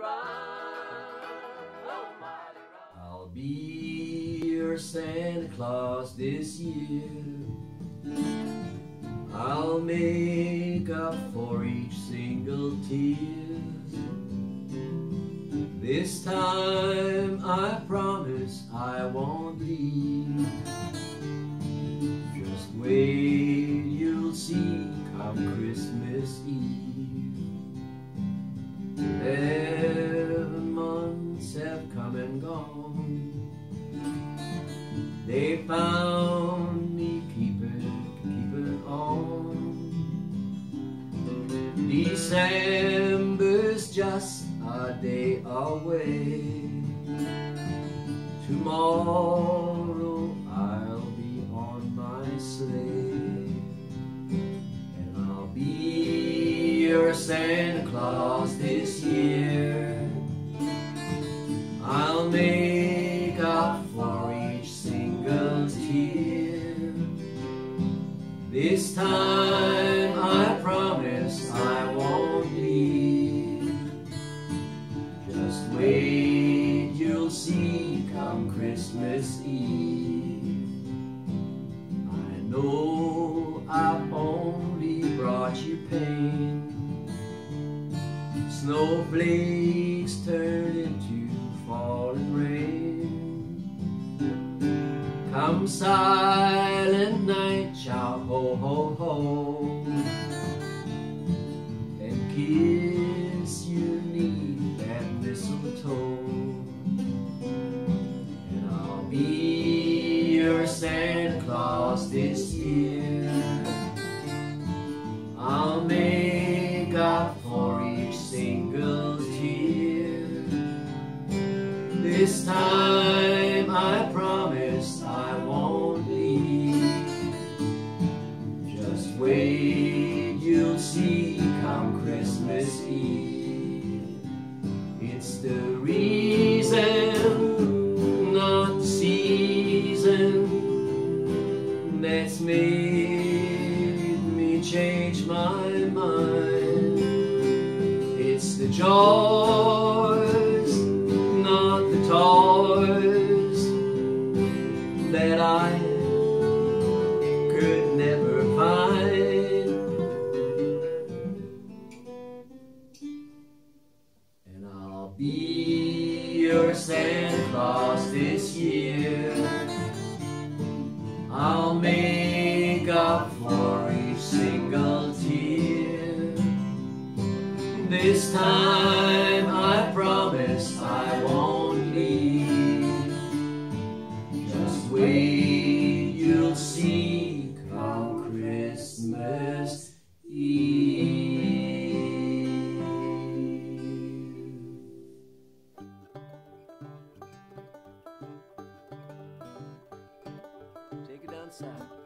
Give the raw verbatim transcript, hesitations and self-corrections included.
run, oh Molly run. I'll be your Santa Claus this year. I'll make up for each single tear. This time I promise I won't leave. Just wait, you'll see come Christmas Eve. Eleven months have come and gone. They found me keeping, keeping on. December's just a day away. Tomorrow I'll be on my sleigh, and I'll be your Santa Claus this year. I'll make up for each single tear. This time I promise I won't leave. Just wait, you'll see come Christmas Eve. I know I've only brought you pain. Snowflakes turn into falling rain. Come silent night, shout ho ho ho, and kiss you neath that mistletoe. And I'll be your Santa Claus this year. I'll make up for each single tear. This time I promise I won't leave. Just wait, you'll see come Christmas Eve. It's the reason, not the season, that's made me change my mind. It's the joys, not the toys, that I could never find. And I'll be your Santa Claus this year. I'll make up for each single tear. This time I promise I won't leave. Just wait, you'll see come Christmas Eve. Take it down south.